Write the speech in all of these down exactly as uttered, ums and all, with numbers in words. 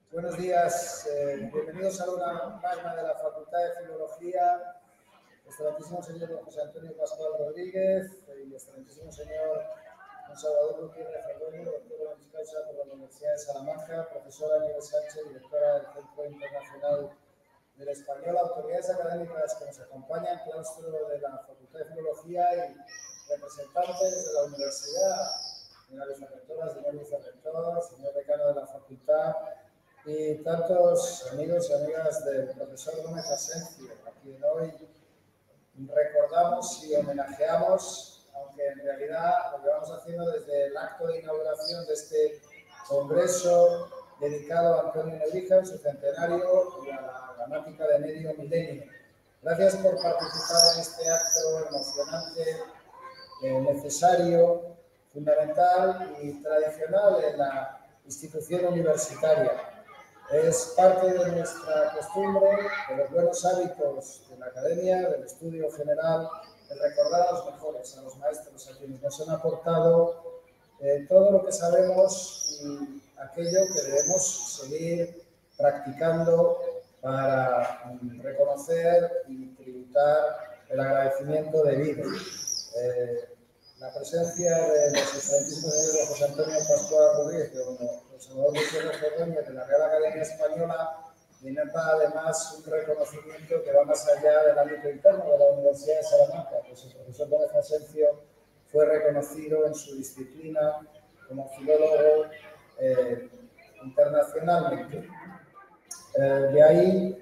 Buenos días, eh, bienvenidos a una magna de la Facultad de Filología. Excelentísimo señor José Antonio Pascual Rodríguez y excelentísimo señor Don Salvador Gutiérrez Arroyo, doctor en causa por la Universidad de Salamanca, profesora Nieves Sánchez, directora del Centro Internacional del Español, autoridades académicas que nos acompañan, claustro de la Facultad de Filología y representantes de la universidad, señora vicerrectora, señor vicerrector, señor decano de la facultad, y tantos amigos y amigas del profesor Gómez Asencio, a quien hoy recordamos y homenajeamos, aunque en realidad lo llevamos haciendo desde el acto de inauguración de este congreso dedicado a Antonio Nebrija, su centenario y a la gramática de medio milenio. Gracias por participar en este acto emocionante, eh, necesario, fundamental y tradicional en la institución universitaria. Es parte de nuestra costumbre, de los buenos hábitos de la academia, del estudio general, el recordar a los mejores, a los maestros, a quienes nos han aportado eh, todo lo que sabemos y aquello que debemos seguir practicando para um, reconocer y tributar el agradecimiento debido. Eh, La presencia de los excelentísimos señores José Antonio Pascual Rodríguez y don Salvador Gutiérrez Arroyo de la Real Academia Española denota además un reconocimiento que va más allá del ámbito interno de la Universidad de Salamanca, pues el profesor Gómez Asencio fue reconocido en su disciplina como filólogo eh, internacionalmente. Eh, de ahí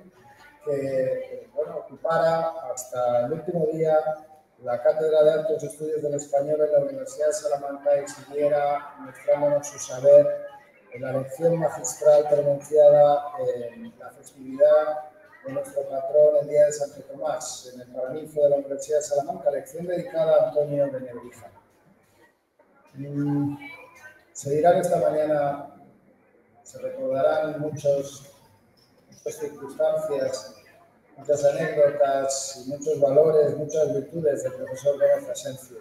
que bueno, ocupara hasta el último día la Cátedra de Altos Estudios del Español en la Universidad de Salamanca y siguiera mostrándonos su saber en la lección magistral pronunciada en la festividad de nuestro patrón, el Día de Santo Tomás, en el Paraninfo de la Universidad de Salamanca, lección dedicada a Antonio de Nebrija. Mm, se dirá que esta mañana se recordarán muchos, muchas circunstancias, muchas anécdotas y muchos valores, muchas virtudes del profesor Gómez Asencio.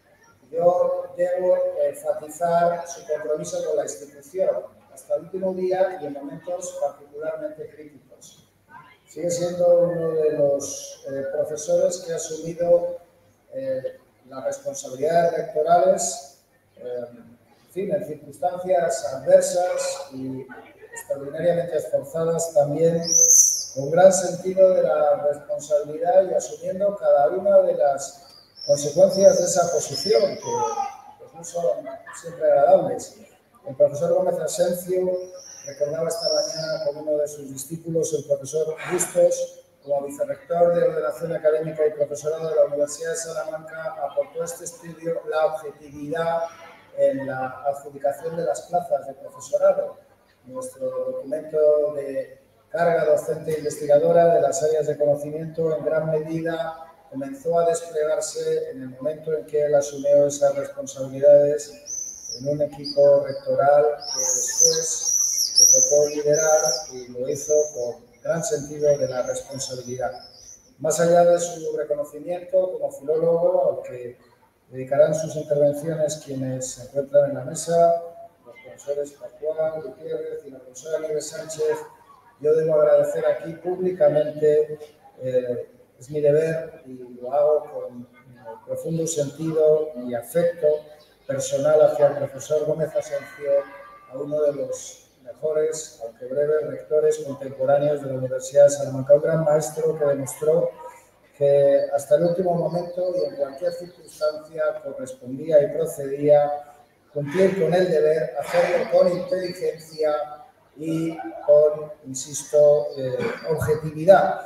Yo debo enfatizar su compromiso con la institución hasta el último día y en momentos particularmente críticos. Sigue siendo uno de los eh, profesores que ha asumido eh, las responsabilidades rectorales, eh, en fin, en circunstancias adversas y extraordinariamente esforzadas, también con gran sentido de la responsabilidad y asumiendo cada una de las consecuencias de esa posición, que pues, no son siempre agradables. El profesor Gómez Asencio recordaba esta mañana con uno de sus discípulos, el profesor Bustos, como vicerrector de Ordenación Académica y profesorado de la Universidad de Salamanca, aportó a este estudio la objetividad en la adjudicación de las plazas de profesorado. Nuestro documento de carga docente e investigadora de las áreas de conocimiento en gran medida comenzó a desplegarse en el momento en que él asumió esas responsabilidades en un equipo rectoral que después le tocó liderar y lo hizo con gran sentido de la responsabilidad. Más allá de su reconocimiento como filólogo, al que dedicarán sus intervenciones quienes se encuentran en la mesa, los profesores Pascual, Gutiérrez y la profesora Nieves Sánchez, yo debo agradecer aquí públicamente, eh, es mi deber y lo hago con profundo sentido y afecto personal hacia el profesor Gómez Asencio, a uno de los mejores, aunque breves, rectores contemporáneos de la Universidad de Salamanca, un gran maestro que demostró que hasta el último momento y en cualquier circunstancia correspondía y procedía cumplir con el deber, hacerlo con inteligencia y con, insisto, eh, objetividad.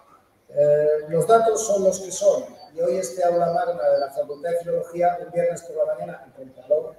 Eh, los datos son los que son y hoy este aula magna de la Facultad de Filología, un viernes por la mañana, y con calor,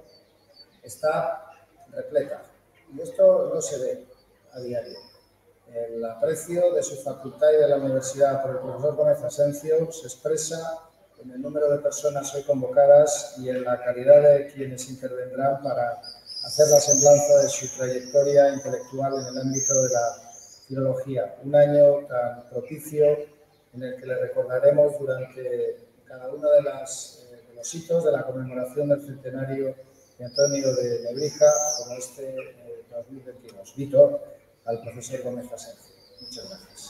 está repleta. Y esto no se ve a diario. El aprecio de su facultad y de la universidad por el profesor Gómez Asencio se expresa en el número de personas hoy convocadas y en la calidad de quienes intervendrán para hacer la semblanza de su trayectoria intelectual en el ámbito de la filología. Un año tan propicio en el que le recordaremos durante cada uno de, las, eh, de los hitos de la conmemoración del centenario de Antonio de Nebrija, como este eh, dos mil veintidós. Víctor. al profesor Gómez Asencio. Muchas gracias.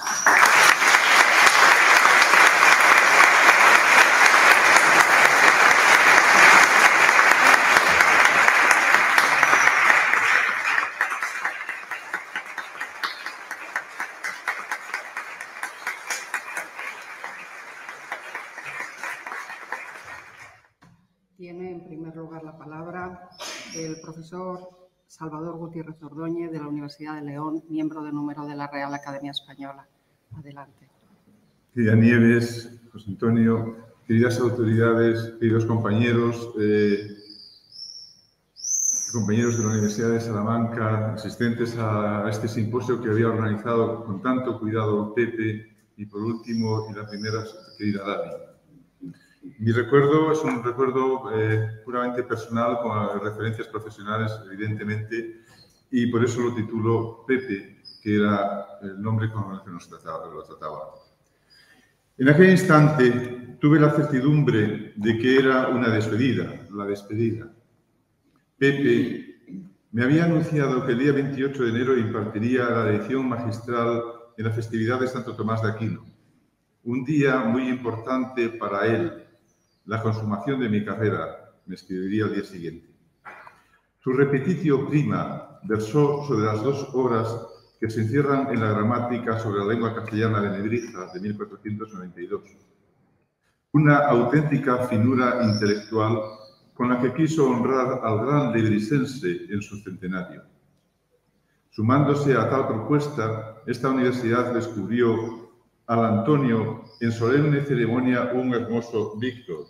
Tiene en primer lugar la palabra el profesor Salvador Gutiérrez Ordóñez, de la Universidad de León, miembro de número de la Real Academia Española. Adelante. Querida Nieves, José Antonio, queridas autoridades, queridos compañeros, eh, compañeros de la Universidad de Salamanca, asistentes a este simposio que había organizado con tanto cuidado Pepe, y por último, y la primera, querida Dani. Mi recuerdo es un recuerdo eh, puramente personal, con referencias profesionales, evidentemente, y por eso lo titulo Pepe, que era el nombre con el que nos trataba, lo trataba. En aquel instante tuve la certidumbre de que era una despedida, la despedida. Pepe me había anunciado que el día veintiocho de enero impartiría la lección magistral en la festividad de Santo Tomás de Aquino, un día muy importante para él, la consumación de mi carrera, me escribiría al día siguiente. Su repetitio prima versó sobre las dos obras que se encierran en la gramática sobre la lengua castellana de Nebrija de mil cuatrocientos noventa y dos. Una auténtica finura intelectual con la que quiso honrar al gran lebrisense en su centenario. Sumándose a tal propuesta, esta universidad descubrió al Antonio en solemne ceremonia un hermoso Víctor,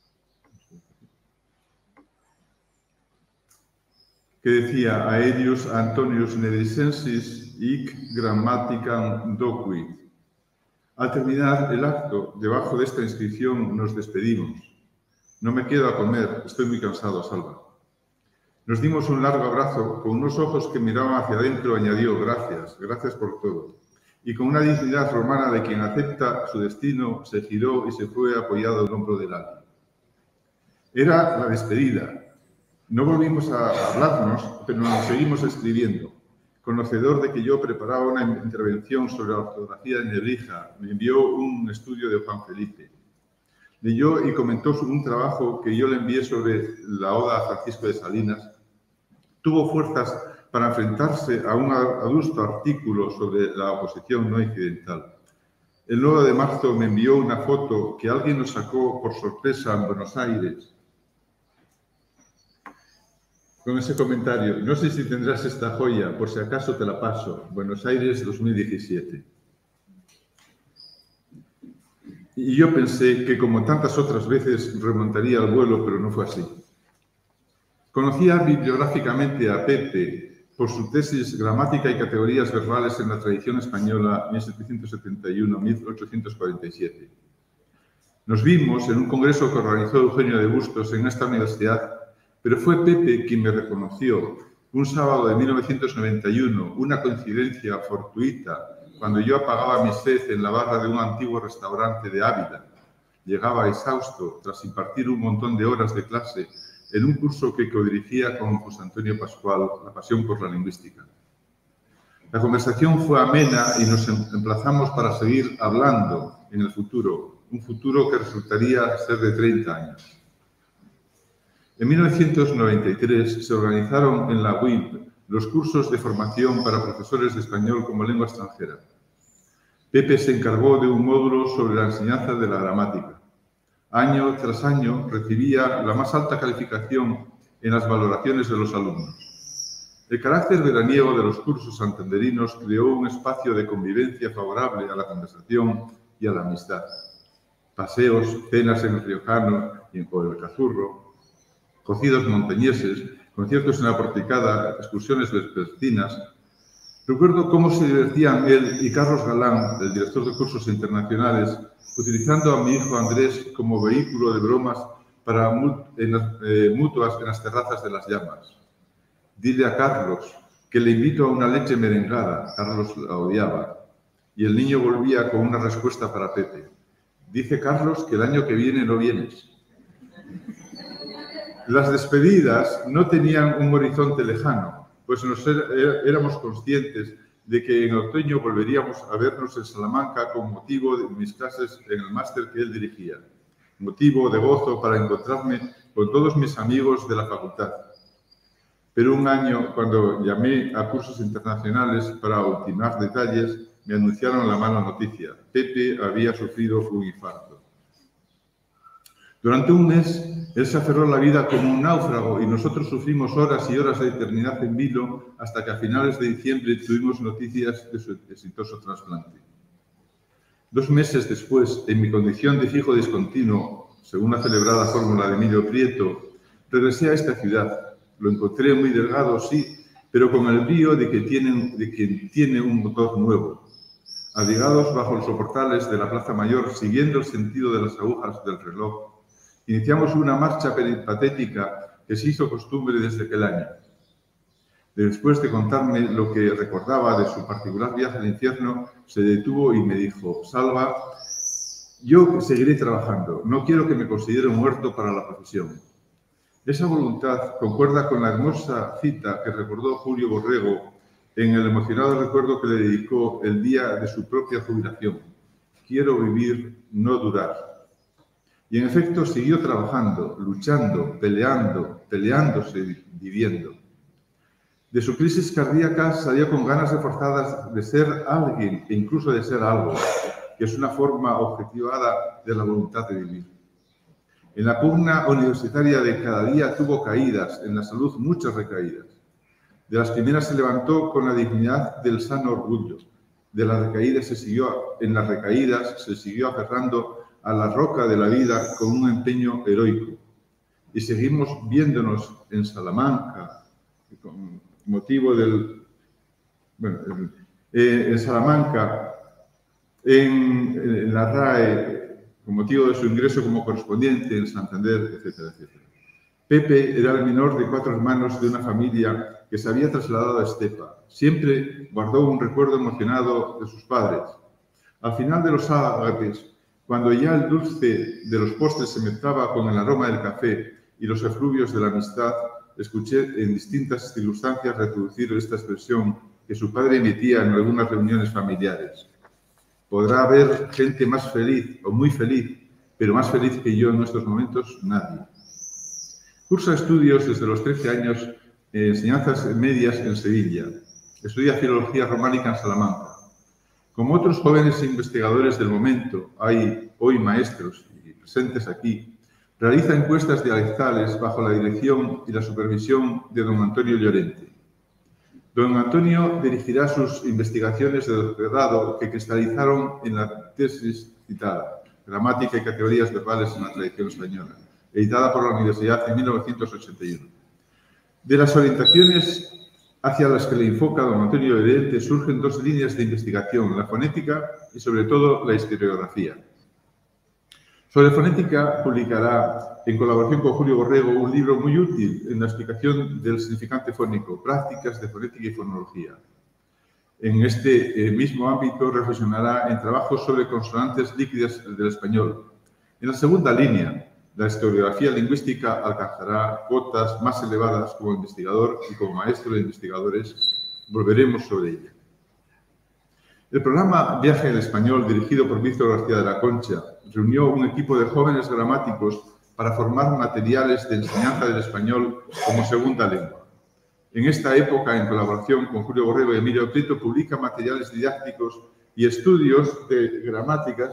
que decía Aelius Antonius Nebrisensis hic grammaticam docuit. Al terminar el acto, debajo de esta inscripción nos despedimos. No me quedo a comer, estoy muy cansado, Salva. Nos dimos un largo abrazo, con unos ojos que miraban hacia adentro, añadió, gracias, gracias por todo. Y con una dignidad romana de quien acepta su destino, se giró y se fue apoyado al hombro del alguien. Era la despedida. No volvimos a hablarnos, pero nos seguimos escribiendo. Conocedor de que yo preparaba una intervención sobre la ortografía de Nebrija, me envió un estudio de Juan Felipe. Leyó y comentó sobre un trabajo que yo le envié sobre la Oda a Francisco de Salinas. Tuvo fuerzas para enfrentarse a un adusto artículo sobre la oposición no incidental. El nueve de marzo me envió una foto que alguien nos sacó por sorpresa en Buenos Aires. Con ese comentario, no sé si tendrás esta joya, por si acaso te la paso. Buenos Aires dos mil diecisiete. Y yo pensé que, como tantas otras veces, remontaría al vuelo, pero no fue así. Conocía bibliográficamente a Pepe por su tesis Gramática y categorías verbales en la tradición española mil setecientos setenta y uno a mil ochocientos cuarenta y siete. Nos vimos en un congreso que organizó Eugenio de Bustos en esta universidad, pero fue Pepe quien me reconoció un sábado de mil novecientos noventa y uno, una coincidencia fortuita, cuando yo apagaba mi sed en la barra de un antiguo restaurante de Ávila. Llegaba exhausto tras impartir un montón de horas de clase en un curso que codirigía con José Antonio Pascual, La pasión por la lingüística. La conversación fue amena y nos emplazamos para seguir hablando en el futuro, un futuro que resultaría ser de treinta años. En mil novecientos noventa y tres se organizaron en la U I P los cursos de formación para profesores de español como lengua extranjera. Pepe se encargó de un módulo sobre la enseñanza de la gramática. Año tras año recibía la más alta calificación en las valoraciones de los alumnos. El carácter veraniego de los cursos santanderinos creó un espacio de convivencia favorable a la conversación y a la amistad. Paseos, cenas en el Riojano y en el Cazurro, cocidos montañeses, conciertos en la Porticada, excursiones vespertinas. Recuerdo cómo se divertían él y Carlos Galán, el director de cursos internacionales, utilizando a mi hijo Andrés como vehículo de bromas para en las, eh, mutuas en las terrazas de las llamas. Dile a Carlos que le invito a una leche merengada. Carlos la odiaba. Y el niño volvía con una respuesta para Pepe. Dice Carlos que el año que viene no vienes. Las despedidas no tenían un horizonte lejano, pues nos éramos conscientes de que en otoño volveríamos a vernos en Salamanca con motivo de mis clases en el máster que él dirigía. Motivo de gozo para encontrarme con todos mis amigos de la facultad. Pero un año, cuando llamé a cursos internacionales para ultimar detalles, me anunciaron la mala noticia. Pepe había sufrido un infarto. Durante un mes, él se aferró a la vida como un náufrago y nosotros sufrimos horas y horas de eternidad en vilo hasta que a finales de diciembre tuvimos noticias de su exitoso trasplante. Dos meses después, en mi condición de fijo discontinuo, según la celebrada fórmula de Emilio Prieto, regresé a esta ciudad. Lo encontré muy delgado, sí, pero con el brío de, que tienen, de quien tiene un motor nuevo. Abrigados bajo los soportales de la Plaza Mayor, siguiendo el sentido de las agujas del reloj, iniciamos una marcha patética que se hizo costumbre desde aquel año. Después de contarme lo que recordaba de su particular viaje al infierno, se detuvo y me dijo: Salva, yo seguiré trabajando, no quiero que me considere muerto para la profesión. Esa voluntad concuerda con la hermosa cita que recordó Julio Borrego en el emocionado recuerdo que le dedicó el día de su propia jubilación. Quiero vivir, no durar. Y en efecto siguió trabajando, luchando, peleando, peleándose, viviendo. De su crisis cardíaca salió con ganas reforzadas de ser alguien e incluso de ser algo, que es una forma objetivada de la voluntad de vivir. En la pugna universitaria de cada día tuvo caídas, en la salud muchas recaídas. De las primeras se levantó con la dignidad del sano orgullo. De las recaídas se siguió, en las recaídas se siguió aferrando a la roca de la vida con un empeño heroico. Y seguimos viéndonos en Salamanca, con motivo del... Bueno, eh, en Salamanca, en, en la R A E, con motivo de su ingreso como correspondiente en Santander, etcétera, etcétera. Pepe era el menor de cuatro hermanos de una familia que se había trasladado a Estepa. Siempre guardó un recuerdo emocionado de sus padres. Al final de los ágapes, cuando ya el dulce de los postres se mezclaba con el aroma del café y los efluvios de la amistad, escuché en distintas circunstancias reproducir esta expresión que su padre emitía en algunas reuniones familiares. Podrá haber gente más feliz o muy feliz, pero más feliz que yo en estos momentos, nadie. Cursa estudios desde los trece años, eh, enseñanzas medias en Sevilla. Estudia filología románica en Salamanca. Como otros jóvenes investigadores del momento, hay hoy maestros y presentes aquí, realiza encuestas dialectales bajo la dirección y la supervisión de don Antonio Llorente. Don Antonio dirigirá sus investigaciones de doctorado que cristalizaron en la tesis citada, Gramática y categorías verbales en la tradición española, editada por la Universidad en mil novecientos ochenta y uno. De las orientaciones hacia las que le enfoca don Antonio Llorente surgen dos líneas de investigación, la fonética y, sobre todo, la historiografía. Sobre fonética publicará, en colaboración con Julio Borrego, un libro muy útil en la explicación del significante fónico, Prácticas de fonética y fonología. En este eh, mismo ámbito reflexionará en trabajos sobre consonantes líquidas del español. En la segunda línea, la historiografía lingüística alcanzará cotas más elevadas como investigador y como maestro de investigadores. Volveremos sobre ella. El programa Viaje al Español, dirigido por Víctor García de la Concha, reunió un equipo de jóvenes gramáticos para formar materiales de enseñanza del español como segunda lengua. En esta época, en colaboración con Julio Borrego y Emilio Prieto, publica materiales didácticos y estudios de gramáticas.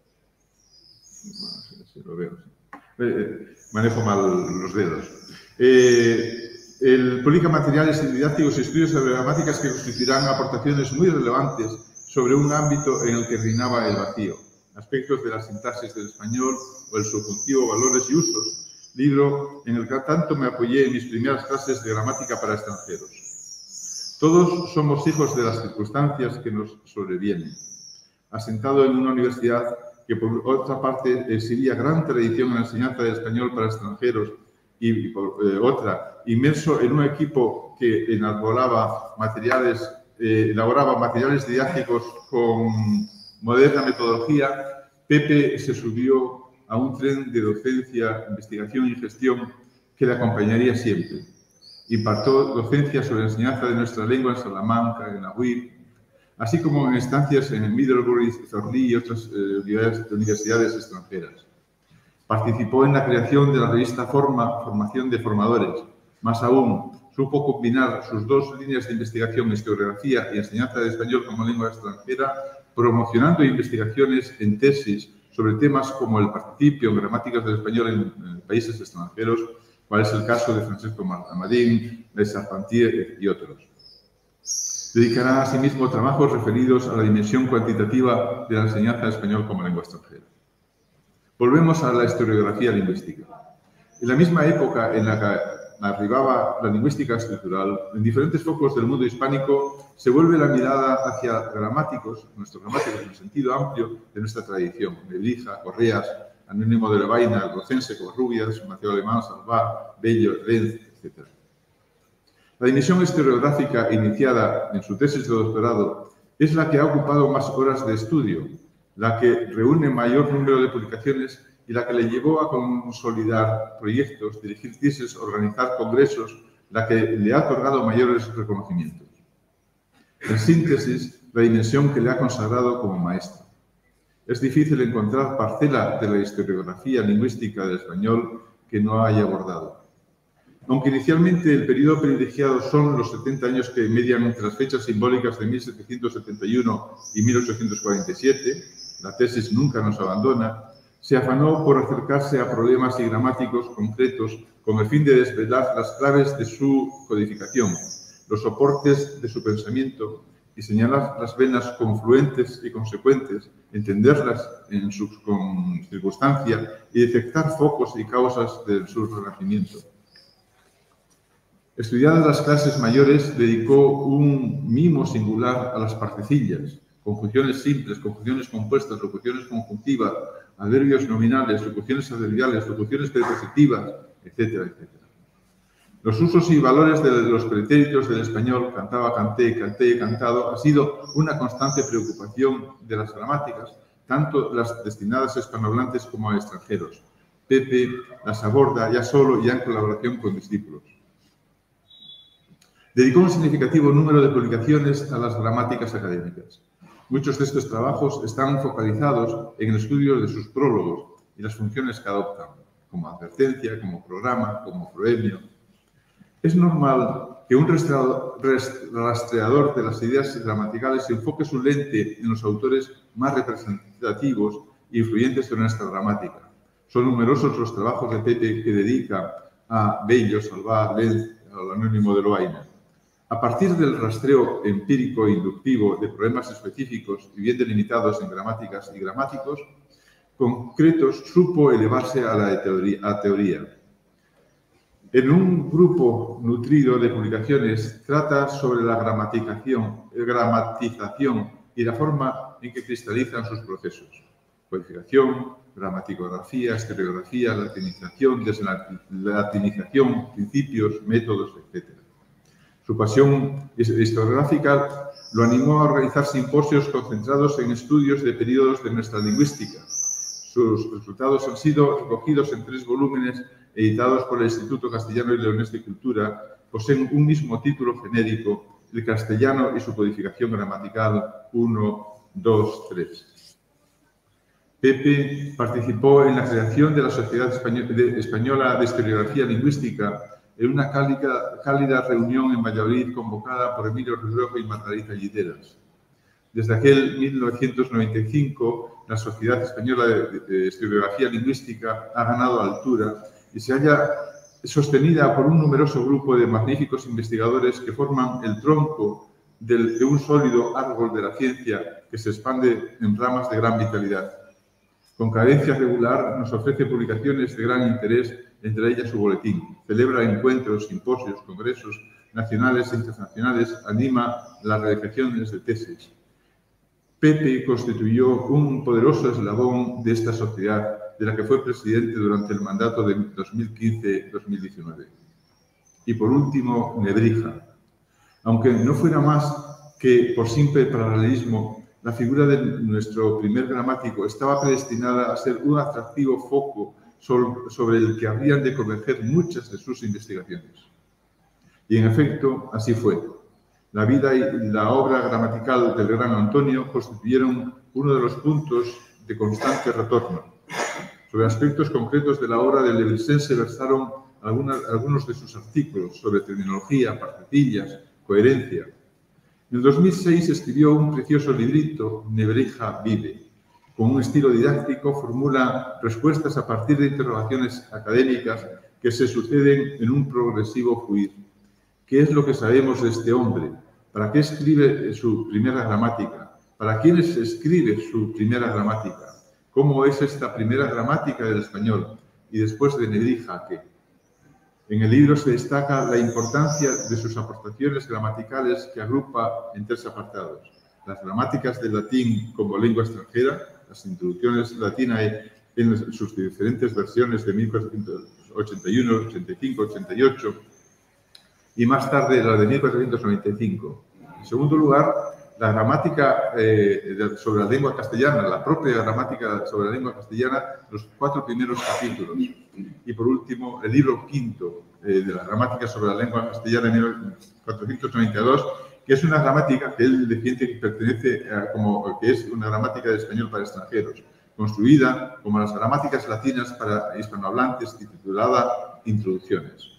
No sé si lo veo. Eh, manejo mal los dedos. Eh, el, publica materiales didácticos y estudios de gramáticas que constituirán aportaciones muy relevantes sobre un ámbito en el que reinaba el vacío. Aspectos de la sintaxis del español o el subjuntivo, valores y usos, libro en el que tanto me apoyé en mis primeras clases de gramática para extranjeros. Todos somos hijos de las circunstancias que nos sobrevienen. Asentado en una universidad que por otra parte exhibía gran tradición en la enseñanza del español para extranjeros y por eh, otra, inmerso en un equipo que enarbolaba materiales, eh, elaboraba materiales didácticos con moderna metodología, Pepe se subió a un tren de docencia, investigación y gestión que le acompañaría siempre. Impartió docencia sobre la enseñanza de nuestra lengua en Salamanca, en la U I P, así como en estancias en Middlebury, Thorley y otras eh, universidades extranjeras. Participó en la creación de la revista Forma, Formación de Formadores. Más aún, supo combinar sus dos líneas de investigación, historiografía y enseñanza de español como lengua extranjera, promocionando investigaciones en tesis sobre temas como el participio en gramáticas del español en, en países extranjeros, cual es el caso de Francesco Amadín, de Charpentier y otros. Dedicará asimismo trabajos referidos a la dimensión cuantitativa de la enseñanza de español como lengua extranjera. Volvemos a la historiografía lingüística. En la misma época en la que arribaba la lingüística estructural, en diferentes focos del mundo hispánico se vuelve la mirada hacia gramáticos, nuestros gramáticos en el sentido amplio de nuestra tradición, Nebrija, Correas, Anónimo de Lovaina, Gocense, Covarrubias, Mateo Alemán, Salvá, Bello, Lenz, etcétera. La dimensión historiográfica iniciada en su tesis de doctorado es la que ha ocupado más horas de estudio, la que reúne mayor número de publicaciones y la que le llevó a consolidar proyectos, dirigir tesis, organizar congresos, la que le ha otorgado mayores reconocimientos. En síntesis, la dimensión que le ha consagrado como maestro. Es difícil encontrar parcela de la historiografía lingüística del español que no haya abordado. Aunque inicialmente el periodo privilegiado son los setenta años que median entre las fechas simbólicas de mil setecientos setenta y uno y mil ochocientos cuarenta y siete, la tesis nunca nos abandona, se afanó por acercarse a problemas y gramáticos concretos con el fin de desvelar las claves de su codificación, los soportes de su pensamiento y señalar las venas confluentes y consecuentes, entenderlas en su circunstancia y detectar focos y causas de su renacimiento. Estudiadas las clases mayores, dedicó un mimo singular a las partecillas, conjunciones simples, conjunciones compuestas, locuciones conjuntivas, adverbios nominales, locuciones adverbiales, locuciones prepositivas, etcétera, etcétera. Los usos y valores de los pretéritos del español, cantaba, canté, canté, cantado, ha sido una constante preocupación de las gramáticas, tanto las destinadas a hispanohablantes como a extranjeros. Pepe las aborda ya solo y en colaboración con discípulos. Dedicó un significativo número de publicaciones a las gramáticas académicas. Muchos de estos trabajos están focalizados en el estudio de sus prólogos y las funciones que adoptan, como advertencia, como programa, como proemio. Es normal que un rastreador de las ideas gramaticales enfoque su lente en los autores más representativos e influyentes de nuestra gramática. Son numerosos los trabajos de Pepe que dedica a Bello, Salvá, Lenz, al Anónimo de Lovaina. A partir del rastreo empírico e inductivo de problemas específicos y bien delimitados en gramáticas y gramáticos concretos, supo elevarse a la teoría. A teoría. En un grupo nutrido de publicaciones trata sobre la gramatización, gramatización y la forma en que cristalizan sus procesos. Codificación, gramaticografía, historiografía, latinización, deslatinización, principios, métodos, etcétera. Su pasión historiográfica lo animó a organizar simposios concentrados en estudios de periodos de nuestra lingüística. Sus resultados han sido recogidos en tres volúmenes editados por el Instituto Castellano y Leonés de Cultura. Poseen un mismo título genérico, el castellano y su codificación gramatical uno, dos, tres. Pepe participó en la creación de la Sociedad Española de Historiografía Lingüística en una cálida, cálida reunión en Valladolid convocada por Emilio Rebrejo y Margarita Lliteras. Desde aquel mil novecientos noventa y cinco, la Sociedad Española de Historiografía Lingüística ha ganado altura y se halla sostenida por un numeroso grupo de magníficos investigadores que forman el tronco del, de un sólido árbol de la ciencia que se expande en ramas de gran vitalidad. Con cadencia regular nos ofrece publicaciones de gran interés, entre ellas su boletín. Celebra encuentros, simposios, congresos nacionales e internacionales, anima las redacciones de tesis. Pepe constituyó un poderoso eslabón de esta sociedad, de la que fue presidente durante el mandato de dos mil quince a dos mil diecinueve. Y por último, Nebrija. Aunque no fuera más que por simple paralelismo, la figura de nuestro primer gramático estaba predestinada a ser un atractivo foco sobre el que habrían de converger muchas de sus investigaciones. Y en efecto, así fue. la vida y la obra gramatical del gran Antonio constituyeron uno de los puntos de constante retorno. Sobre aspectos concretos de la obra del Lebresense versaron algunas, algunos de sus artículos sobre terminología, partecillas, coherencia. En el dos mil seis escribió un precioso librito, Nebrija vive. Con un estilo didáctico formula respuestas a partir de interrogaciones académicas que se suceden en un progresivo fluir. ¿Qué es lo que sabemos de este hombre? ¿Para qué escribe su primera gramática? ¿Para quiénes escribe su primera gramática? ¿Cómo es esta primera gramática del español? Y después de Nebrija, ¿qué? En el libro se destaca la importancia de sus aportaciones gramaticales que agrupa en tres apartados. Las gramáticas del latín como lengua extranjera, las introducciones latinas en sus diferentes versiones de mil cuatrocientos ochenta y uno, ochenta y cinco, ochenta y ocho y más tarde la de mil cuatrocientos noventa y cinco. En segundo lugar, la gramática eh, sobre la lengua castellana, la propia gramática sobre la lengua castellana, los cuatro primeros capítulos. Y por último, el libro quinto eh, de la gramática sobre la lengua castellana en mil cuatrocientos noventa y dos, que es una gramática que él defiende que pertenece a, como que es una gramática de español para extranjeros, construida como las gramáticas latinas para hispanohablantes y titulada Introducciones.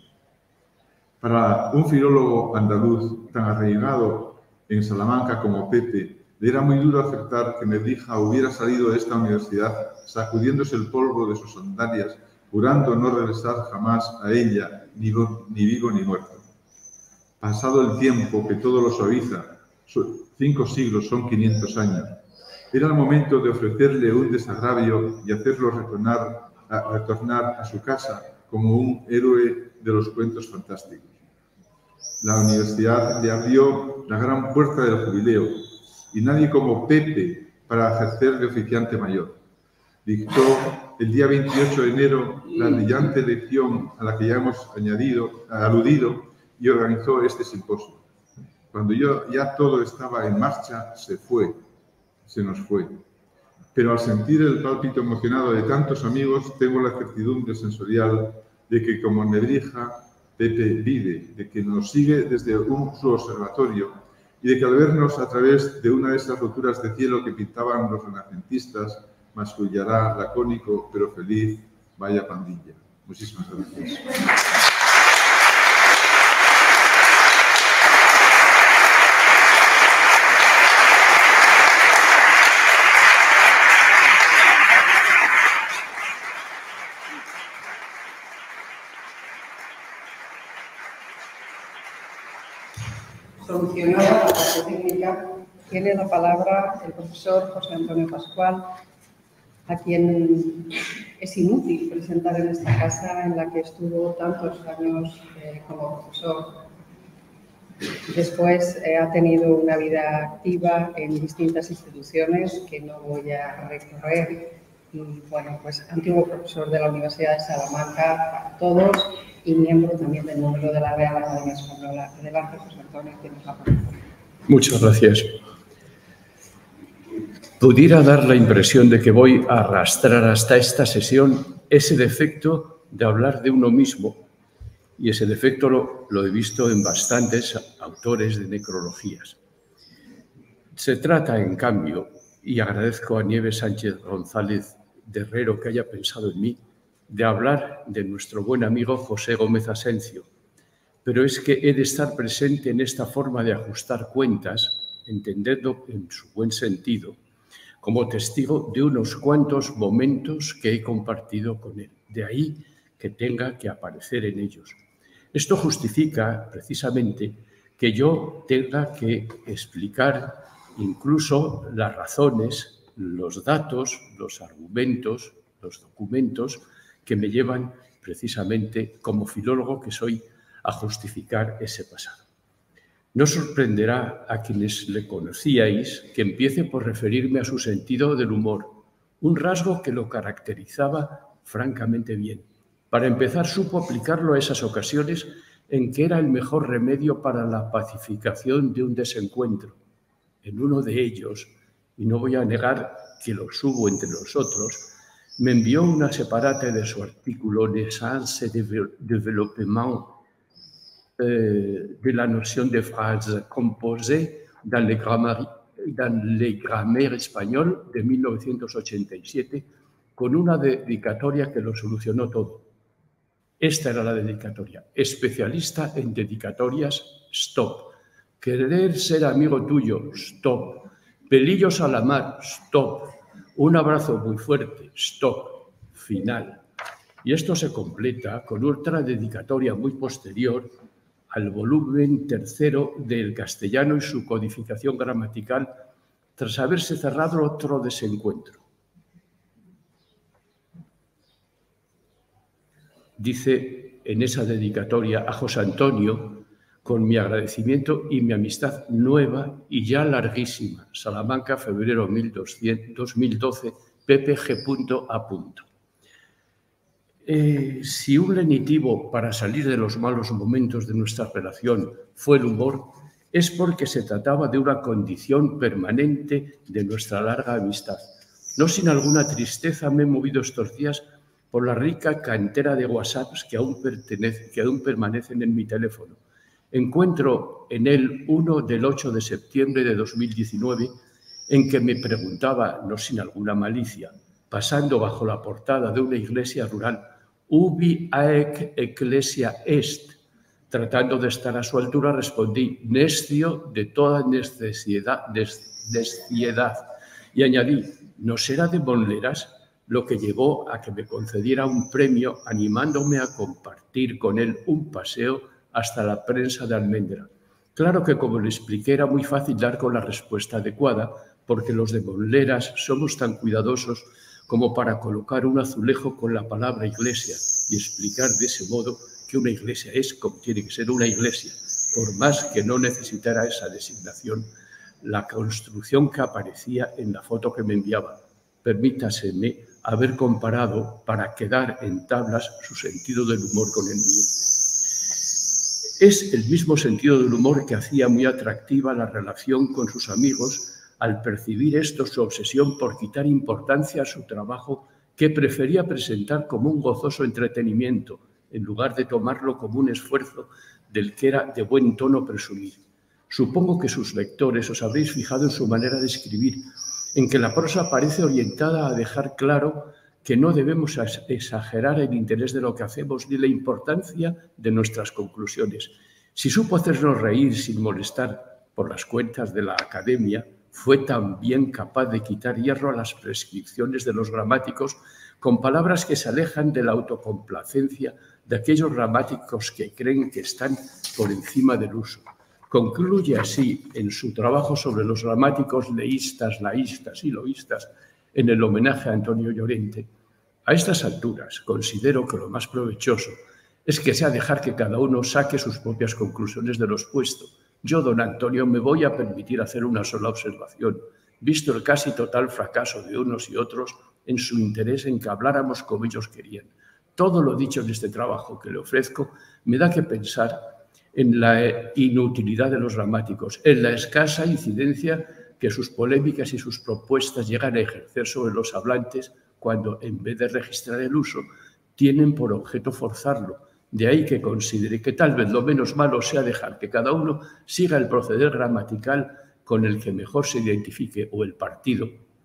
Para un filólogo andaluz tan arraigado en Salamanca como Pepe, le era muy duro aceptar que Nebrija hubiera salido de esta universidad sacudiéndose el polvo de sus sandalias, jurando no regresar jamás a ella, ni, ni vivo ni muerto. Pasado el tiempo que todo lo suaviza, cinco siglos son quinientos años, era el momento de ofrecerle un desagravio y hacerlo retornar a, retornar a su casa como un héroe de los cuentos fantásticos. La universidad le abrió la gran puerta del jubileo y nadie como Pepe para ejercer de oficiante mayor. Dictó el día veintiocho de enero la brillante lección a la que ya hemos añadido, aludido y organizó este simposio. Cuando yo, ya todo estaba en marcha, se fue, se nos fue. Pero al sentir el pálpito emocionado de tantos amigos, tengo la certidumbre sensorial de que como Nebrija, Pepe vive, de que nos sigue desde un, su observatorio y de que al vernos a través de una de esas roturas de cielo que pintaban los renacentistas, mascullará lacónico pero feliz, vaya pandilla. Muchísimas gracias. Solucionada la parte técnica, tiene la palabra el profesor José Antonio Pascual, a quien es inútil presentar en esta casa en la que estuvo tantos años eh, como profesor. Después eh, ha tenido una vida activa en distintas instituciones que no voy a recorrer. Y bueno, pues antiguo profesor de la Universidad de Salamanca para todos y miembro también del número de la Real Academia Española. Adelante, José Antonio, tienes la palabra. Muchas gracias. Pudiera dar la impresión de que voy a arrastrar hasta esta sesión ese defecto de hablar de uno mismo, y ese defecto lo, lo he visto en bastantes autores de necrologías. Se trata, en cambio, y agradezco a Nieves Sánchez González de Herrero que haya pensado en mí, de hablar de nuestro buen amigo José Gómez Asencio. Pero es que he de estar presente en esta forma de ajustar cuentas, entenderlo en su buen sentido, como testigo de unos cuantos momentos que he compartido con él. De ahí que tenga que aparecer en ellos. Esto justifica, precisamente, que yo tenga que explicar incluso las razones, los datos, los argumentos, los documentos que me llevan precisamente, como filólogo que soy, a justificar ese pasado. No sorprenderá a quienes le conocíais que empiece por referirme a su sentido del humor, un rasgo que lo caracterizaba francamente bien. Para empezar, supo aplicarlo a esas ocasiones en que era el mejor remedio para la pacificación de un desencuentro. En uno de ellos, y no voy a negar que los hubo entre nosotros, me envió una separata de su artículo «Naissance et développement euh, de la notion de phrase composée dans les grammaires, dans les grammaires espagnoles de mil novecientos ochenta y siete, con una dedicatoria que lo solucionó todo. Esta era la dedicatoria. Especialista en dedicatorias, stop. Querer ser amigo tuyo, stop. Pelillos a la mar, stop. Un abrazo muy fuerte, stop. Final. Y esto se completa con otra dedicatoria muy posterior al volumen tercero del castellano y su codificación gramatical, tras haberse cerrado otro desencuentro. Dice en esa dedicatoria a José Antonio, con mi agradecimiento y mi amistad nueva y ya larguísima. Salamanca, febrero dos mil doce, Pepe G. A. Eh, si un lenitivo para salir de los malos momentos de nuestra relación fue el humor, es porque se trataba de una condición permanente de nuestra larga amistad. No sin alguna tristeza me he movido estos días por la rica cantera de WhatsApps que aún, pertenece, que aún permanecen en mi teléfono. Encuentro en él uno del ocho de septiembre de dos mil diecinueve en que me preguntaba, no sin alguna malicia, pasando bajo la portada de una iglesia rural, ubi haec ecclesia est. Tratando de estar a su altura, respondí, necio de toda necesidad, neciedad. Y añadí, ¿no será de Monleras? Lo que llevó a que me concediera un premio animándome a compartir con él un paseo hasta la prensa de Almendra. Claro que, como le expliqué, era muy fácil dar con la respuesta adecuada, porque los de Monleras somos tan cuidadosos como para colocar un azulejo con la palabra iglesia y explicar de ese modo que una iglesia es como tiene que ser una iglesia, por más que no necesitara esa designación, la construcción que aparecía en la foto que me enviaba. Permítaseme haber comparado, para quedar en tablas, su sentido del humor con el mío. Es el mismo sentido del humor que hacía muy atractiva la relación con sus amigos al percibir esto su obsesión por quitar importancia a su trabajo que prefería presentar como un gozoso entretenimiento en lugar de tomarlo como un esfuerzo del que era de buen tono presumir. Supongo que sus lectores os habréis fijado en su manera de escribir, en que la prosa parece orientada a dejar claro que no debemos exagerar el interés de lo que hacemos ni la importancia de nuestras conclusiones. Si supo hacernos reír sin molestar por las cuentas de la academia, fue también capaz de quitar hierro a las prescripciones de los gramáticos con palabras que se alejan de la autocomplacencia de aquellos gramáticos que creen que están por encima del uso. Concluye así en su trabajo sobre los gramáticos leístas, laístas y loístas en el homenaje a Antonio Llorente. A estas alturas considero que lo más provechoso es que sea dejar que cada uno saque sus propias conclusiones de lo expuesto. Yo, don Antonio, me voy a permitir hacer una sola observación, visto el casi total fracaso de unos y otros en su interés en que habláramos como ellos querían. Todo lo dicho en este trabajo que le ofrezco me da que pensar en la inutilidad de los gramáticos, en la escasa incidencia que sus polémicas y sus propuestas llegan a ejercer sobre los hablantes cuando, en vez de registrar el uso, tienen por objeto forzarlo. De ahí que considere que tal vez lo menos malo sea dejar que cada uno siga el proceder gramatical con el que mejor se identifique o el partido,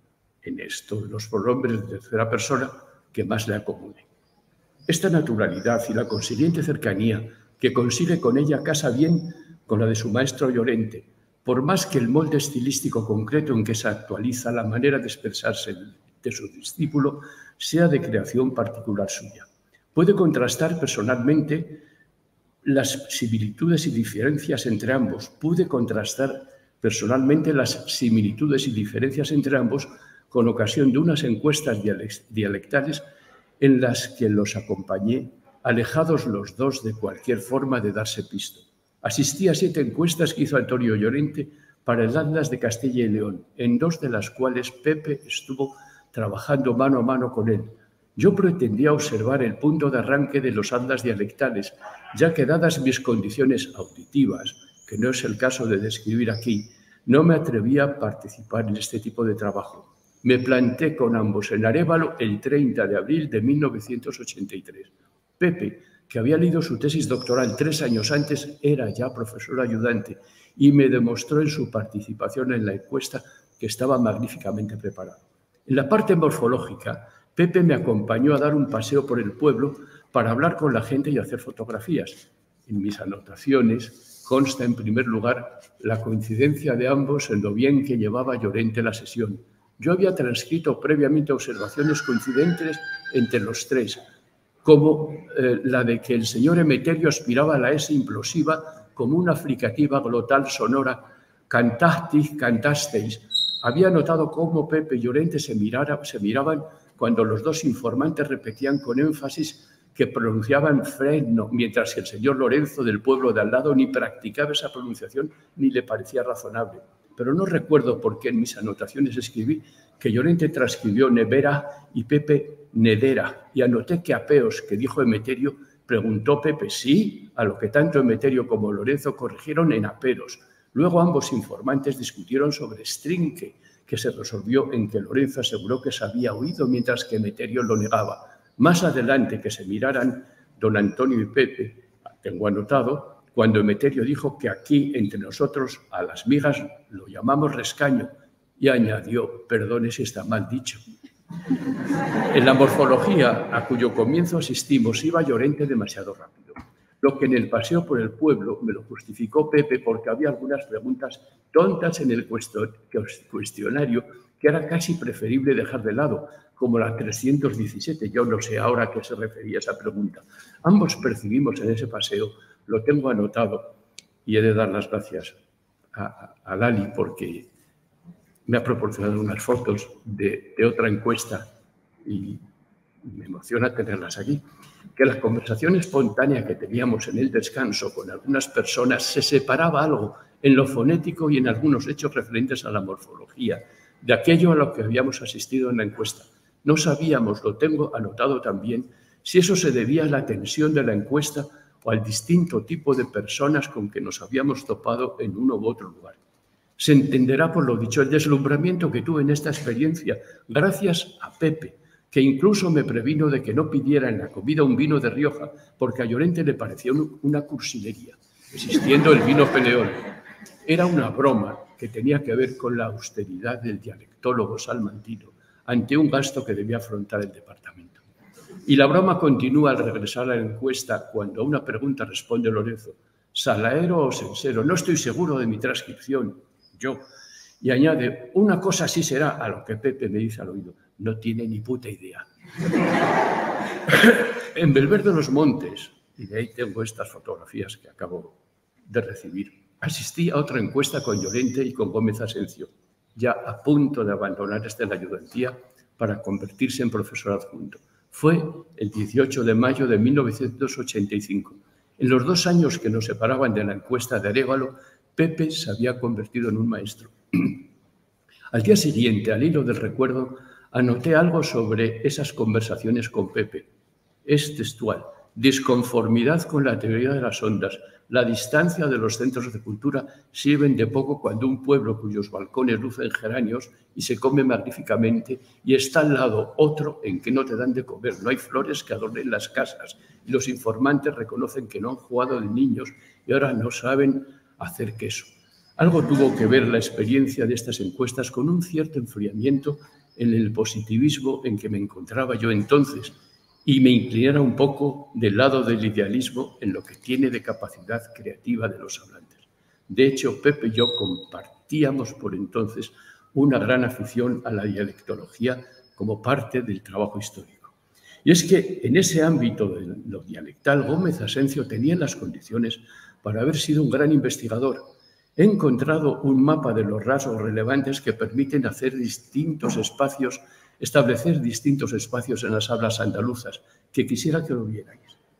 en esto de los pronombres de tercera persona, que más le acomode. Esta naturalidad y la consiguiente cercanía que consigue con ella casa bien con la de su maestro Llorente, por más que el molde estilístico concreto en que se actualiza la manera de expresarse de su discípulo sea de creación particular suya. Puede contrastar personalmente las similitudes y diferencias entre ambos. Pude contrastar personalmente las similitudes y diferencias entre ambos con ocasión de unas encuestas dialectales en las que los acompañé, alejados los dos de cualquier forma de darse pisto. Asistí a siete encuestas que hizo Antonio Llorente para el Atlas de Castilla y León, en dos de las cuales Pepe estuvo trabajando mano a mano con él. Yo pretendía observar el punto de arranque de los atlas dialectales, ya que dadas mis condiciones auditivas, que no es el caso de describir aquí, no me atrevía a participar en este tipo de trabajo. Me planté con ambos en Arévalo el treinta de abril de mil novecientos ochenta y tres. Pepe que había leído su tesis doctoral tres años antes, era ya profesor ayudante y me demostró en su participación en la encuesta que estaba magníficamente preparado. En la parte morfológica, Pepe me acompañó a dar un paseo por el pueblo para hablar con la gente y hacer fotografías. En mis anotaciones consta, en primer lugar, la coincidencia de ambos en lo bien que llevaba Llorente la sesión. Yo había transcrito previamente observaciones coincidentes entre los tres, como eh, la de que el señor Emeterio aspiraba a la S implosiva como una fricativa glotal sonora, cantastis, cantasteis. Había notado cómo Pepe y Llorente se, mirara, se miraban cuando los dos informantes repetían con énfasis que pronunciaban freno, mientras que el señor Lorenzo del pueblo de al lado ni practicaba esa pronunciación ni le parecía razonable. Pero no recuerdo por qué en mis anotaciones escribí que Llorente transcribió nevera y Pepe nedera, y anoté que apeos, que dijo Emeterio, preguntó Pepe sí, a lo que tanto Emeterio como Lorenzo corrigieron en aperos. Luego ambos informantes discutieron sobre strinque, que se resolvió en que Lorenzo aseguró que se había oído mientras que Emeterio lo negaba. Más adelante que se miraran don Antonio y Pepe, tengo anotado, cuando Emeterio dijo que aquí entre nosotros a las migas lo llamamos rescaño y añadió, perdone si está mal dicho. En la morfología a cuyo comienzo asistimos iba Llorente demasiado rápido, lo que en el paseo por el pueblo me lo justificó Pepe porque había algunas preguntas tontas en el cuestionario que era casi preferible dejar de lado, como la trescientos diecisiete. Yo no sé ahora a qué se refería esa pregunta. Ambos percibimos en ese paseo, lo tengo anotado, y he de dar las gracias a, a, a Lali porque me ha proporcionado unas fotos de, de otra encuesta y me emociona tenerlas aquí, que la conversación espontánea que teníamos en el descanso con algunas personas se separaba algo en lo fonético y en algunos hechos referentes a la morfología, de aquello a lo que habíamos asistido en la encuesta. No sabíamos, lo tengo anotado también, si eso se debía a la tensión de la encuesta o al distinto tipo de personas con que nos habíamos topado en uno u otro lugar. Se entenderá por lo dicho el deslumbramiento que tuve en esta experiencia, gracias a Pepe, que incluso me previno de que no pidiera en la comida un vino de Rioja, porque a Llorente le parecía una cursilería, existiendo el vino Peleón. Era una broma que tenía que ver con la austeridad del dialectólogo salmantino ante un gasto que debía afrontar el departamento. Y la broma continúa al regresar a la encuesta cuando a una pregunta responde Lorenzo, ¿salaero o sensero? No estoy seguro de mi transcripción, yo. Y añade, una cosa así será, a lo que Pepe me dice al oído, no tiene ni puta idea. En Belver de los Montes, y de ahí tengo estas fotografías que acabo de recibir, asistí a otra encuesta con Llorente y con Gómez Asencio, ya a punto de abandonar esta la ayudantía para convertirse en profesor adjunto. Fue el dieciocho de mayo de mil novecientos ochenta y cinco. En los dos años que nos separaban de la encuesta de Arévalo, Pepe se había convertido en un maestro. Al día siguiente, al hilo del recuerdo, anoté algo sobre esas conversaciones con Pepe. Es textual. Disconformidad con la teoría de las ondas. La distancia de los centros de cultura sirven de poco cuando un pueblo cuyos balcones lucen geranios y se come magníficamente y está al lado otro en que no te dan de comer. No hay flores que adornen las casas y los informantes reconocen que no han jugado de niños y ahora no saben hacer queso. Algo tuvo que ver la experiencia de estas encuestas con un cierto enfriamiento en el positivismo en que me encontraba yo entonces y me inclinara un poco del lado del idealismo en lo que tiene de capacidad creativa de los hablantes. De hecho, Pepe y yo compartíamos por entonces una gran afición a la dialectología como parte del trabajo histórico. Y es que en ese ámbito de lo dialectal, Gómez Asencio tenía las condiciones para haber sido un gran investigador. He encontrado un mapa de los rasgos relevantes que permiten hacer distintos espacios, establecer distintos espacios en las hablas andaluzas, que quisiera que lo vierais.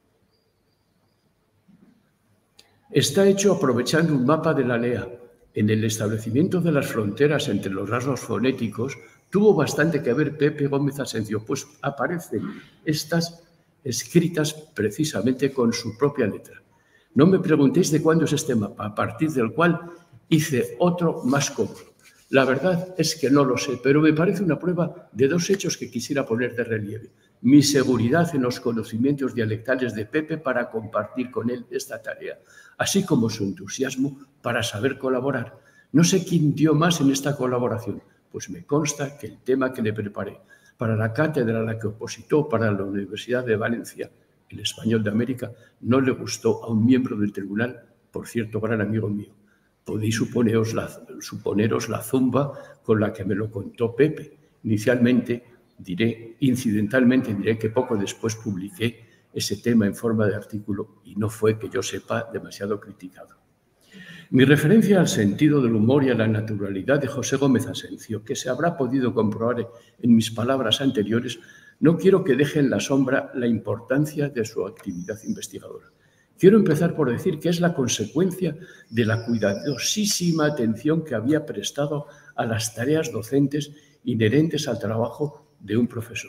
Está hecho aprovechando un mapa de la Lea. En el establecimiento de las fronteras entre los rasgos fonéticos tuvo bastante que ver Pepe Gómez Asencio, pues aparecen estas escritas precisamente con su propia letra. No me preguntéis de cuándo es este mapa, a partir del cual hice otro más cómodo. La verdad es que no lo sé, pero me parece una prueba de dos hechos que quisiera poner de relieve. mi seguridad en los conocimientos dialectales de Pepe para compartir con él esta tarea, así como su entusiasmo para saber colaborar. No sé quién dio más en esta colaboración, pues me consta que el tema que le preparé para la cátedra a la que opositó para la Universidad de Valencia, el Español de América, no le gustó a un miembro del tribunal, por cierto, gran amigo mío. Podéis suponeros la, suponeros la zumba con la que me lo contó Pepe. Inicialmente, diré, incidentalmente diré que poco después publiqué ese tema en forma de artículo y no fue, que yo sepa, demasiado criticado. Mi referencia al sentido del humor y a la naturalidad de José Gómez Asencio, que se habrá podido comprobar en mis palabras anteriores, no quiero que deje en la sombra la importancia de su actividad investigadora. Quiero empezar por decir que es la consecuencia de la cuidadosísima atención que había prestado a las tareas docentes inherentes al trabajo de un profesor.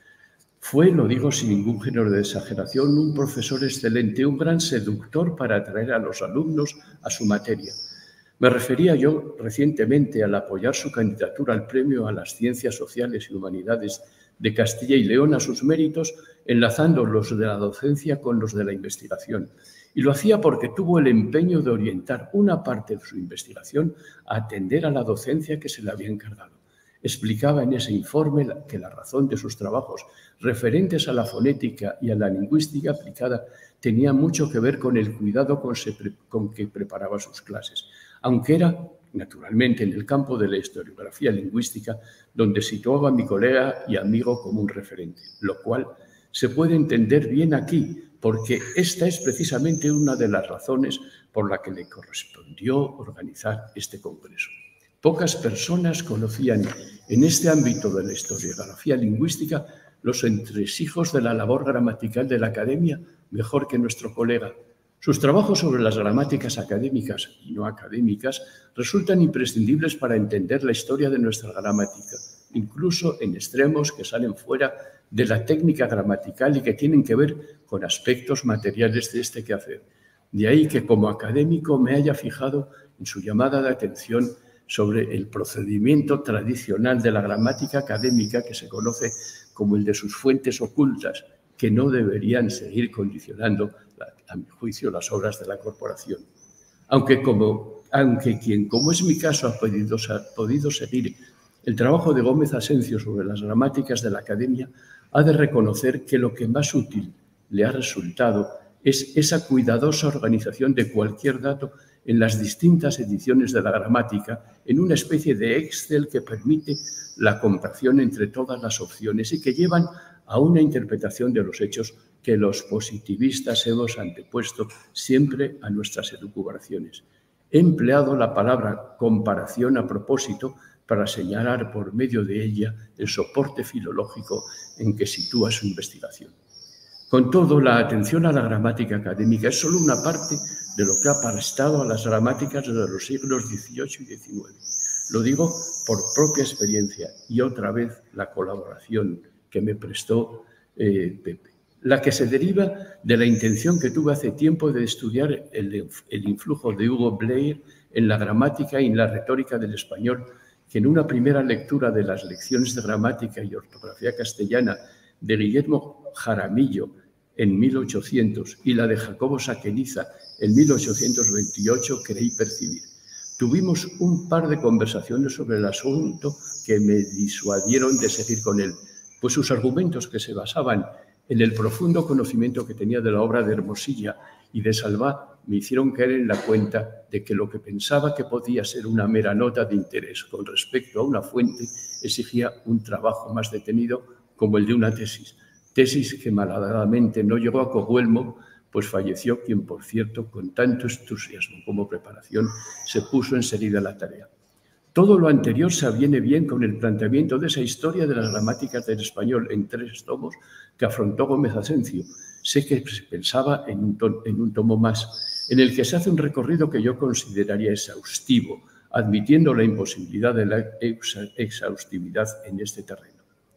Fue, lo digo sin ningún género de exageración, un profesor excelente, un gran seductor para atraer a los alumnos a su materia. Me refería yo recientemente al apoyar su candidatura al Premio a las Ciencias Sociales y Humanidades de Castilla y León a sus méritos, enlazando los de la docencia con los de la investigación. Y lo hacía porque tuvo el empeño de orientar una parte de su investigación a atender a la docencia que se le había encargado. Explicaba en ese informe que la razón de sus trabajos referentes a la fonética y a la lingüística aplicada tenía mucho que ver con el cuidado con, se, con que preparaba sus clases, aunque era, naturalmente, en el campo de la historiografía lingüística, donde situaba a mi colega y amigo como un referente, lo cual se puede entender bien aquí, porque esta es precisamente una de las razones por la que le correspondió organizar este congreso. Pocas personas conocían en este ámbito de la historiografía lingüística los entresijos de la labor gramatical de la academia mejor que nuestro colega. Sus trabajos sobre las gramáticas académicas y no académicas resultan imprescindibles para entender la historia de nuestra gramática, incluso en extremos que salen fuera de la técnica gramatical y que tienen que ver con aspectos materiales de este quehacer. De ahí que como académico me haya fijado en su llamada de atención sobre el procedimiento tradicional de la gramática académica que se conoce como el de sus fuentes ocultas, que no deberían seguir condicionando, a mi juicio, las obras de la corporación. Aunque, como, aunque quien, como es mi caso, ha podido, ha podido seguir el trabajo de Gómez Asencio sobre las gramáticas de la academia, ha de reconocer que lo que más útil le ha resultado es esa cuidadosa organización de cualquier dato en las distintas ediciones de la gramática, en una especie de Excel que permite la comparación entre todas las opciones y que llevan a una interpretación de los hechos que los positivistas hemos antepuesto siempre a nuestras elucubraciones. He empleado la palabra comparación a propósito para señalar por medio de ella el soporte filológico en que sitúa su investigación. Con todo, la atención a la gramática académica es solo una parte de lo que ha prestado a las gramáticas de los siglos dieciocho y diecinueve. Lo digo por propia experiencia y otra vez la colaboración que me prestó eh, Pepe, la que se deriva de la intención que tuve hace tiempo de estudiar el, el influjo de Hugo Blair en la gramática y en la retórica del español, que en una primera lectura de las lecciones de gramática y ortografía castellana de Guillermo Jaramillo en mil ochocientos y la de Jacobo Saqueniza en mil ochocientos veintiocho creí percibir. Tuvimos un par de conversaciones sobre el asunto que me disuadieron de seguir con él, pues sus argumentos, que se basaban en el profundo conocimiento que tenía de la obra de Hermosilla y de Salvá, me hicieron caer en la cuenta de que lo que pensaba que podía ser una mera nota de interés con respecto a una fuente exigía un trabajo más detenido como el de una tesis. Tesis que malhadadamente no llegó a Coguelmo, pues falleció quien, por cierto, con tanto entusiasmo como preparación, se puso enseguida a la tarea. Todo lo anterior se aviene bien con el planteamiento de esa historia de las gramáticas del español en tres tomos que afrontó Gómez Asencio. Sé que se pensaba en un, tomo, en un tomo más, en el que se hace un recorrido que yo consideraría exhaustivo, admitiendo la imposibilidad de la exhaustividad en este terreno.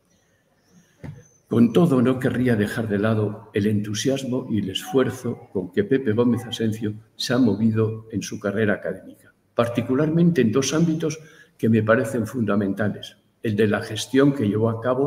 Con todo, no querría dejar de lado el entusiasmo y el esfuerzo con que Pepe Gómez Asencio se ha movido en su carrera académica, particularmente en dos ámbitos que me parecen fundamentales: el de la gestión que llevó a cabo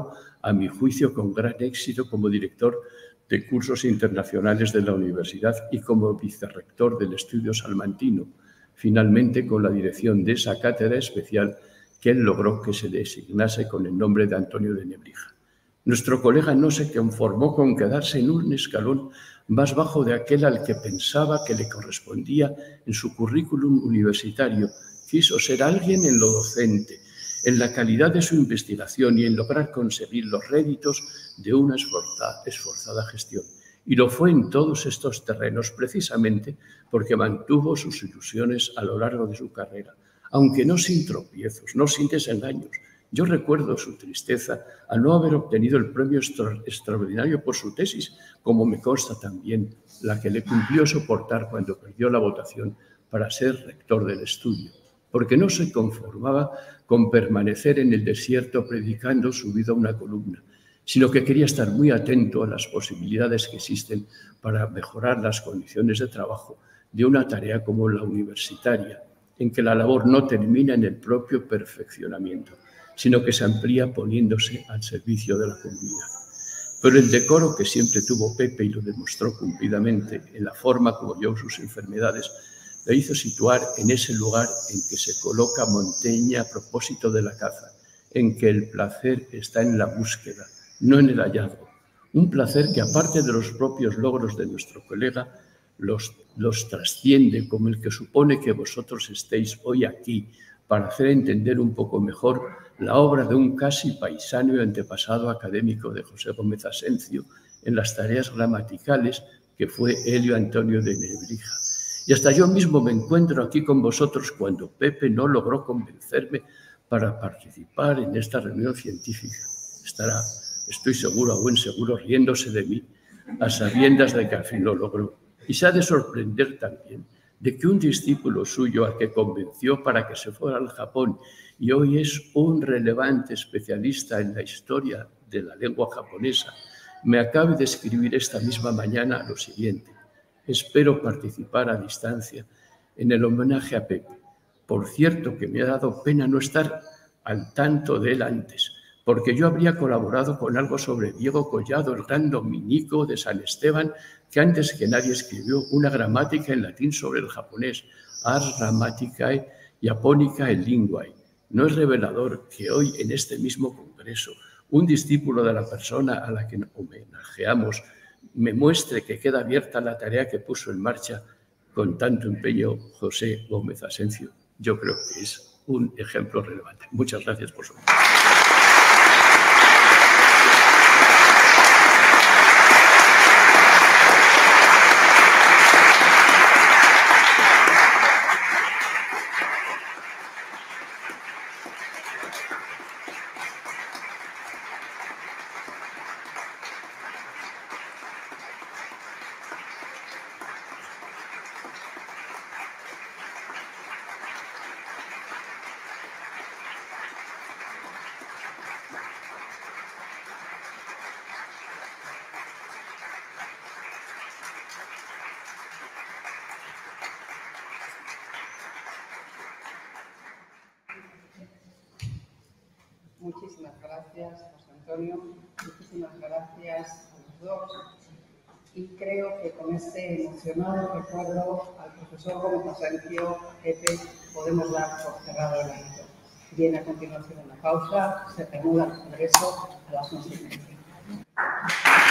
a mi juicio con gran éxito como director de cursos internacionales de la universidad y como vicerrector del Estudio Salmantino, finalmente con la dirección de esa cátedra especial que él logró que se designase con el nombre de Antonio de Nebrija. Nuestro colega no se conformó con quedarse en un escalón más bajo de aquel al que pensaba que le correspondía en su currículum universitario. Quiso ser alguien en lo docente, en la calidad de su investigación y en lograr conseguir los réditos de una esforzada, esforzada gestión. Y lo fue en todos estos terrenos precisamente porque mantuvo sus ilusiones a lo largo de su carrera, aunque no sin tropiezos, no sin desengaños. Yo recuerdo su tristeza al no haber obtenido el premio extra, extraordinario por su tesis, como me consta también la que le cumplió soportar cuando perdió la votación para ser rector del estudio, porque no se conformaba con permanecer en el desierto predicando subido a una columna, sino que quería estar muy atento a las posibilidades que existen para mejorar las condiciones de trabajo de una tarea como la universitaria, en que la labor no termina en el propio perfeccionamiento, sino que se amplía poniéndose al servicio de la comunidad. Pero el decoro que siempre tuvo Pepe, y lo demostró cumplidamente en la forma como vio sus enfermedades, le hizo situar en ese lugar en que se coloca Montaigne a propósito de la caza, en que el placer está en la búsqueda, no en el hallazgo. Un placer que, aparte de los propios logros de nuestro colega, los, los trasciende, como el que supone que vosotros estéis hoy aquí para hacer entender un poco mejor la obra de un casi paisano y antepasado académico de José Gómez Asencio en las tareas gramaticales, que fue Elio Antonio de Nebrija. Y hasta yo mismo me encuentro aquí con vosotros cuando Pepe no logró convencerme para participar en esta reunión científica. Estará, estoy seguro, a buen seguro, riéndose de mí, a sabiendas de que al fin lo logró. Y se ha de sorprender también de que un discípulo suyo al que convenció para que se fuera al Japón y hoy es un relevante especialista en la historia de la lengua japonesa, me acabe de escribir esta misma mañana lo siguiente: espero participar a distancia en el homenaje a Pepe. Por cierto que me ha dado pena no estar al tanto de él antes, porque yo habría colaborado con algo sobre Diego Collado, el gran dominico de San Esteban, que antes que nadie escribió una gramática en latín sobre el japonés, Ars Grammaticae Japonicae Linguae. ¿No es revelador que hoy en este mismo congreso un discípulo de la persona a la que homenajeamos me muestre que queda abierta la tarea que puso en marcha con tanto empeño José Gómez Asencio? Yo creo que es un ejemplo relevante. Muchas gracias por su atención. Muchísimas gracias, José Antonio. Muchísimas gracias a los dos. Y creo que con este emocionado recuerdo al profesor Gómez Asencio, Pepe, podemos dar por cerrado el evento. Viene a continuación una pausa, se reanuda el congreso a las once y media.